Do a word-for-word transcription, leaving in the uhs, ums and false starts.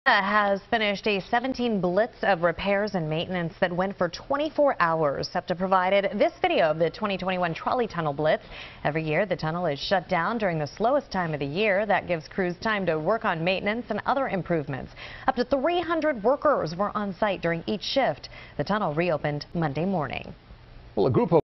Has finished a seventeen blitz of repairs and maintenance that went for twenty-four hours. SEPTA provided this video of the twenty twenty-one Trolley Tunnel Blitz. Every year, the tunnel is shut down during the slowest time of the year. That gives crews time to work on maintenance and other improvements. Up to three hundred workers were on site during each shift. The tunnel reopened Monday morning. Well, a group of